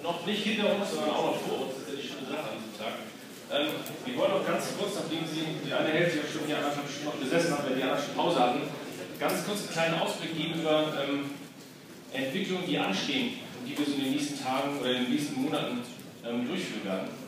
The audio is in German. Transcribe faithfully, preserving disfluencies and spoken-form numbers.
noch nicht hinter uns, sondern auch noch vor uns. Das ist ja die schöne Sache an diesem Tag. Ähm, wir wollen noch ganz kurz, nachdem Sie die eine Hälfte der Stunde, die anderthalb Stunden noch besessen haben, wenn die anderen schon Pause hatten, ganz kurz einen kleinen Ausblick geben über ähm, Entwicklungen, die anstehen und die wir so in den nächsten Tagen oder in den nächsten Monaten ähm, durchführen werden.